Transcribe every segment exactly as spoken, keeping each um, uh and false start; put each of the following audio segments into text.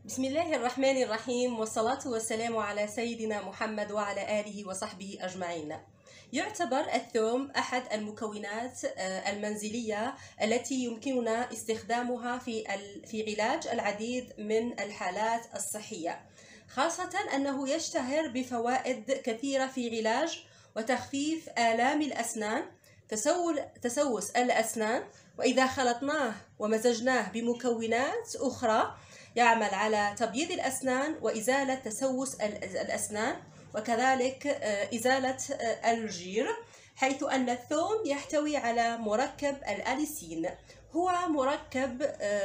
بسم الله الرحمن الرحيم، والصلاة والسلام على سيدنا محمد وعلى آله وصحبه أجمعين. يعتبر الثوم أحد المكونات المنزلية التي يمكننا استخدامها في في علاج العديد من الحالات الصحية، خاصة أنه يشتهر بفوائد كثيرة في علاج وتخفيف آلام الأسنان، تسوس الأسنان، وإذا خلطناه ومزجناه بمكونات أخرى يعمل على تبييض الأسنان وإزالة تسوس الأسنان، وكذلك إزالة الجير، حيث أن الثوم يحتوي على مركب الأليسين. هو مركب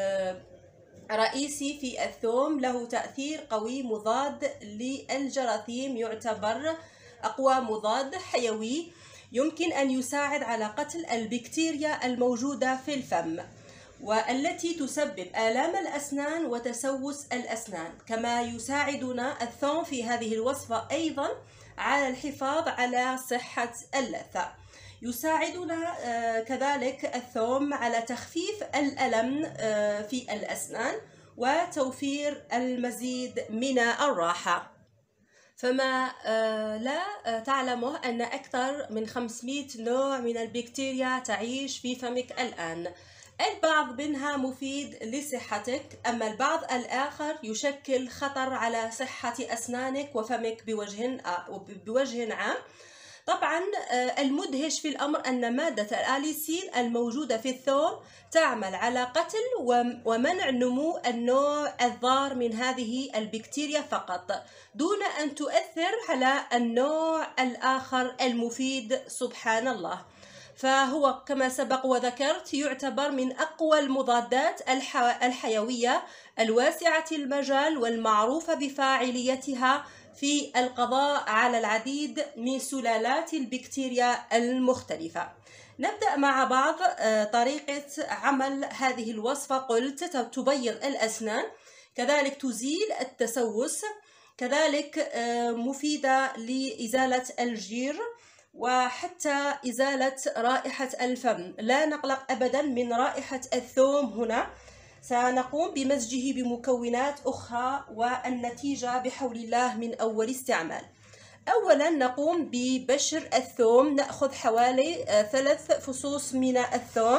رئيسي في الثوم، له تأثير قوي مضاد للجراثيم، يعتبر أقوى مضاد حيوي يمكن أن يساعد على قتل البكتيريا الموجودة في الفم والتي تسبب آلام الأسنان وتسوس الأسنان. كما يساعدنا الثوم في هذه الوصفة أيضا على الحفاظ على صحة اللثة. يساعدنا كذلك الثوم على تخفيف الألم في الأسنان وتوفير المزيد من الراحة. فما لا تعلمه أن أكثر من خمسمائة نوع من البكتيريا تعيش في فمك الآن. البعض منها مفيد لصحتك، أما البعض الآخر يشكل خطر على صحة أسنانك وفمك بوجه بوجه عام. طبعا المدهش في الأمر أن مادة الأليسين الموجودة في الثوم تعمل على قتل ومنع نمو النوع الضار من هذه البكتيريا فقط، دون أن تؤثر على النوع الآخر المفيد. سبحان الله. فهو كما سبق وذكرت يعتبر من أقوى المضادات الحيوية الواسعة المجال والمعروفة بفاعليتها في القضاء على العديد من سلالات البكتيريا المختلفة. نبدأ مع بعض طريقة عمل هذه الوصفة. قلت تبيض الأسنان، كذلك تزيل التسوس، كذلك مفيدة لإزالة الجير وحتى إزالة رائحة الفم. لا نقلق أبدا من رائحة الثوم هنا، سنقوم بمزجه بمكونات أخرى والنتيجة بحول الله من أول استعمال. أولا نقوم ببشر الثوم، نأخذ حوالي ثلاث فصوص من الثوم.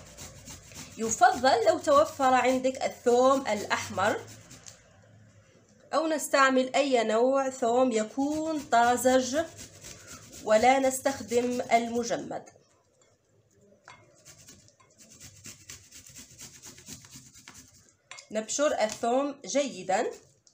يفضل لو توفر عندك الثوم الأحمر، أو نستعمل أي نوع ثوم يكون طازج ولا نستخدم المجمد. نبشر الثوم جيدا،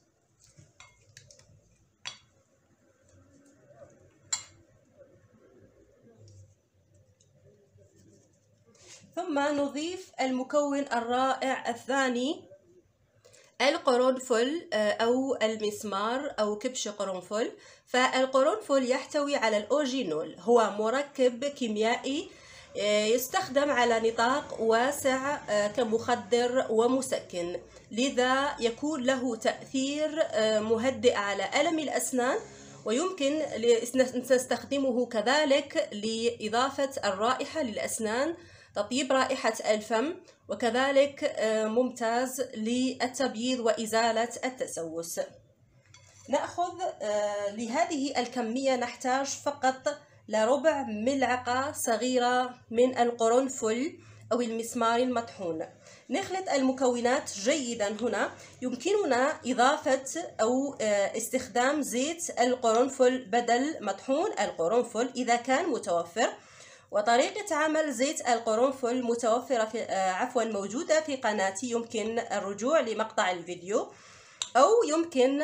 ثم نضيف المكون الرائع الثاني، القرنفل أو المسمار أو كبش قرنفل. فالقرنفل يحتوي على الأوجينول، هو مركب كيميائي يستخدم على نطاق واسع كمخدر ومسكن، لذا يكون له تأثير مهدئ على ألم الأسنان، ويمكن نستخدمه كذلك لإضافة الرائحة للأسنان، تطيب رائحة الفم، وكذلك ممتاز للتبييض وإزالة التسوس. نأخذ لهذه الكمية نحتاج فقط لربع ملعقة صغيرة من القرنفل أو المسمار المطحون. نخلط المكونات جيدا. هنا يمكننا إضافة أو استخدام زيت القرنفل بدل مطحون القرنفل إذا كان متوفر. وطريقة عمل زيت القرنفل متوفرة في عفوا موجودة في قناتي، يمكن الرجوع لمقطع الفيديو، أو يمكن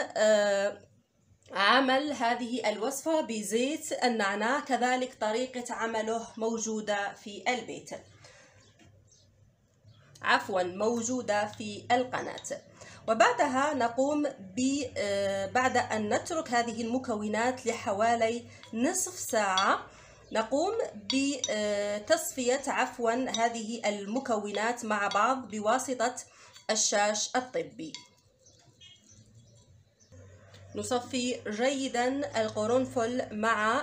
عمل هذه الوصفة بزيت النعناع، كذلك طريقة عمله موجودة في البيت عفوا موجودة في القناة. وبعدها نقوم ب بعد أن نترك هذه المكونات لحوالي نصف ساعة، نقوم بتصفية عفوا هذه المكونات مع بعض بواسطة الشاش الطبي. نصفي جيدا القرنفل مع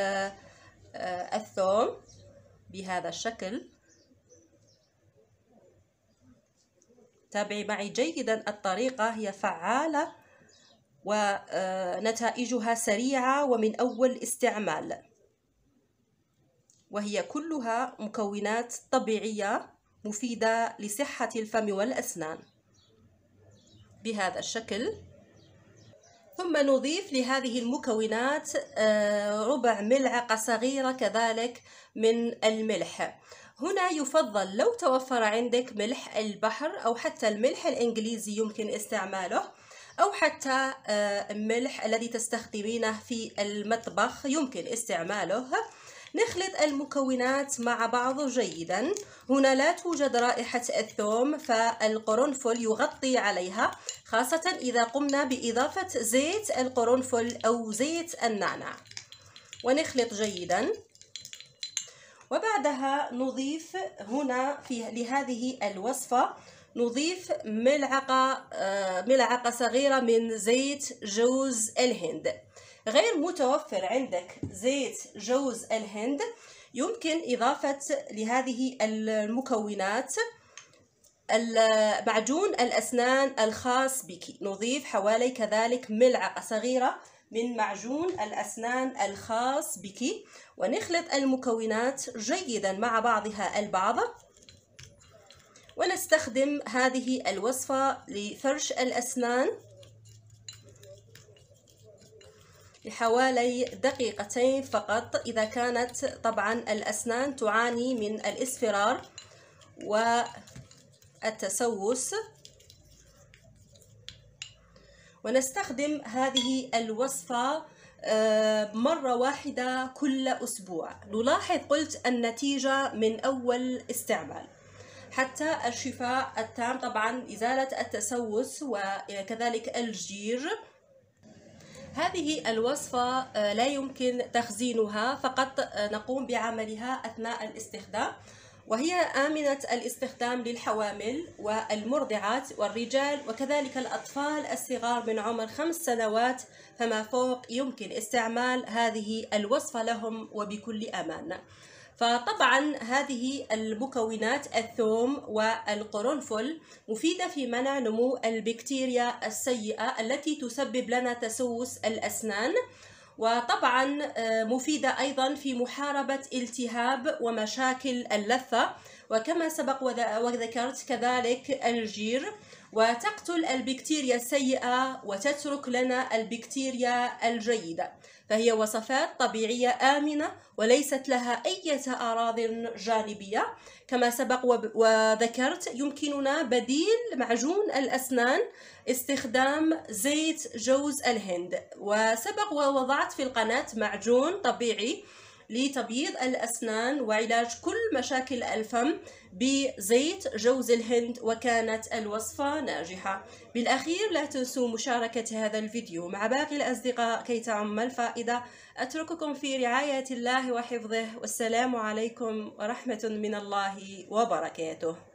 الثوم بهذا الشكل. تابعي معي جيدا، الطريقة هي فعالة ونتائجها سريعة ومن أول استعمال، وهي كلها مكونات طبيعية مفيدة لصحة الفم والأسنان بهذا الشكل. ثم نضيف لهذه المكونات ربع ملعقة صغيرة كذلك من الملح. هنا يفضل لو توفر عندك ملح البحر أو حتى الملح الإنجليزي يمكن استعماله، أو حتى الملح الذي تستخدمينه في المطبخ يمكن استعماله. نخلط المكونات مع بعض جيدا. هنا لا توجد رائحة الثوم، فالقرنفل يغطي عليها، خاصة إذا قمنا بإضافة زيت القرنفل أو زيت النعناع. ونخلط جيدا، وبعدها نضيف هنا في لهذه الوصفة نضيف ملعقة ملعقة صغيرة من زيت جوز الهند. غير متوفر عندك زيت جوز الهند، يمكن إضافة لهذه المكونات معجون الأسنان الخاص بك. نضيف حوالي كذلك ملعقة صغيرة من معجون الأسنان الخاص بك، ونخلط المكونات جيدا مع بعضها البعض. ونستخدم هذه الوصفة لفرش الأسنان لحوالي دقيقتين فقط، إذا كانت طبعا الأسنان تعاني من الإصفرار والتسوس. ونستخدم هذه الوصفة مرة واحدة كل أسبوع. نلاحظ قلت النتيجة من أول استعمال حتى الشفاء التام، طبعا إزالة التسوس وكذلك الجير. هذه الوصفة لا يمكن تخزينها، فقط نقوم بعملها أثناء الاستخدام، وهي آمنة الاستخدام للحوامل والمرضعات والرجال وكذلك الأطفال الصغار من عمر خمس سنوات فما فوق. يمكن استعمال هذه الوصفة لهم وبكل أمان. فطبعا هذه المكونات الثوم والقرنفل مفيدة في منع نمو البكتيريا السيئة التي تسبب لنا تسوس الأسنان، وطبعا مفيدة أيضا في محاربة التهاب ومشاكل اللثة، وكما سبق وذكرت كذلك الجير، وتقتل البكتيريا السيئة وتترك لنا البكتيريا الجيدة. فهي وصفات طبيعية آمنة وليست لها أي أعراض جانبية. كما سبق وذكرت يمكننا بديل معجون الأسنان استخدام زيت جوز الهند، وسبق ووضعت في القناة معجون طبيعي لتبييض الأسنان وعلاج كل مشاكل الفم بزيت جوز الهند، وكانت الوصفة ناجحة. بالأخير لا تنسوا مشاركة هذا الفيديو مع باقي الأصدقاء كي تعم الفائدة. أترككم في رعاية الله وحفظه، والسلام عليكم ورحمة من الله وبركاته.